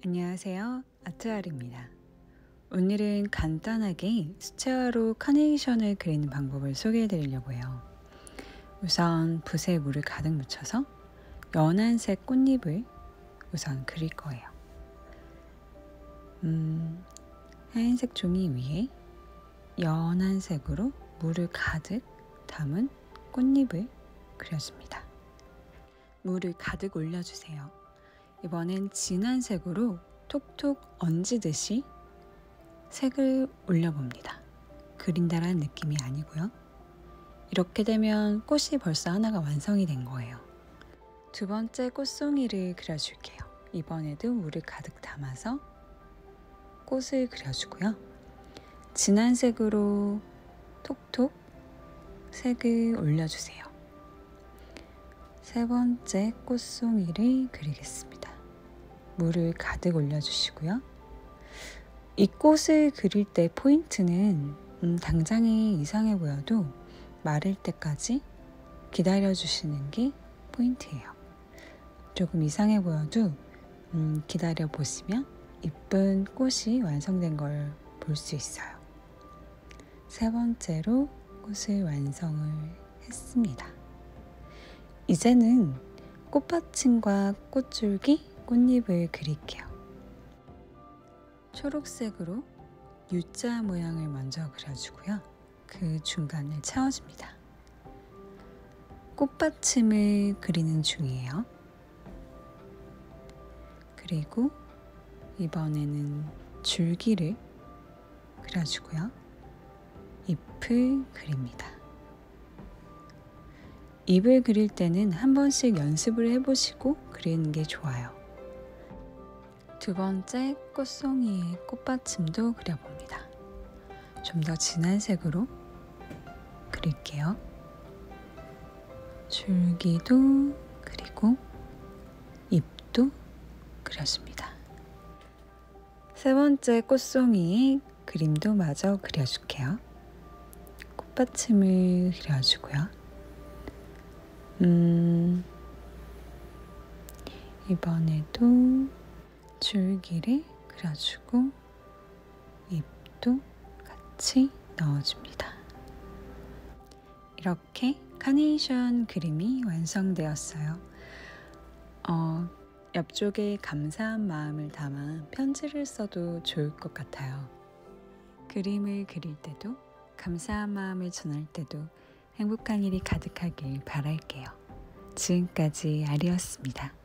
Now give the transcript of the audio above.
안녕하세요. 아트알입니다. 오늘은 간단하게 수채화로 카네이션을 그리는 방법을 소개해 드리려고 해요. 우선 붓에 물을 가득 묻혀서 연한색 꽃잎을 우선 그릴 거예요. 하얀색 종이 위에 연한색으로 물을 가득 담은 꽃잎을 그려줍니다. 물을 가득 올려주세요. 이번엔 진한 색으로 톡톡 얹듯이 색을 올려봅니다. 그린다라는 느낌이 아니고요. 이렇게 되면 꽃이 벌써 하나가 완성이 된 거예요. 두 번째 꽃송이를 그려줄게요. 이번에도 물을 가득 담아서 꽃을 그려주고요. 진한 색으로 톡톡 색을 올려주세요. 세 번째 꽃송이를 그리겠습니다. 물을 가득 올려주시고요. 이 꽃을 그릴 때 포인트는 당장에 이상해 보여도 마를 때까지 기다려주시는 게 포인트예요. 조금 이상해 보여도 기다려 보시면 이쁜 꽃이 완성된 걸 볼 수 있어요. 세 번째로 꽃을 완성을 했습니다. 이제는 꽃받침과 꽃줄기, 꽃잎을 그릴게요. 초록색으로 U자 모양을 먼저 그려주고요. 그 중간을 채워줍니다. 꽃받침을 그리는 중이에요. 그리고 이번에는 줄기를 그려주고요. 잎을 그립니다. 잎을 그릴 때는 한 번씩 연습을 해보시고 그리는 게 좋아요. 두 번째 꽃송이의 꽃받침도 그려봅니다. 좀 더 진한 색으로 그릴게요. 줄기도 그리고 잎도 그려줍니다. 세 번째 꽃송이의 그림도 마저 그려줄게요. 꽃받침을 그려주고요. 이번에도 줄기를 그려주고 잎도 같이 넣어줍니다. 이렇게 카네이션 그림이 완성되었어요. 옆쪽에 감사한 마음을 담아 편지를 써도 좋을 것 같아요. 그림을 그릴 때도 감사한 마음을 전할 때도 행복한 일이 가득하길 바랄게요. 지금까지 아리였습니다.